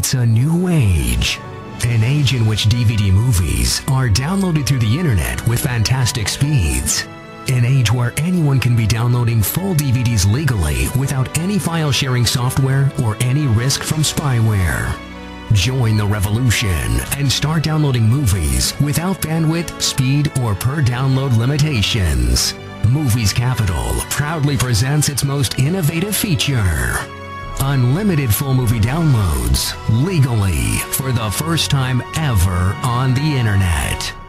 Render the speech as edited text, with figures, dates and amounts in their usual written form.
It's a new age. An age in which DVD movies are downloaded through the internet with fantastic speeds. An age where anyone can be downloading full DVDs legally without any file sharing software or any risk from spyware. Join the revolution and start downloading movies without bandwidth, speed, or per download limitations. Movies Capital proudly presents its most innovative feature. Unlimited full movie downloads legally for the first time ever on the internet.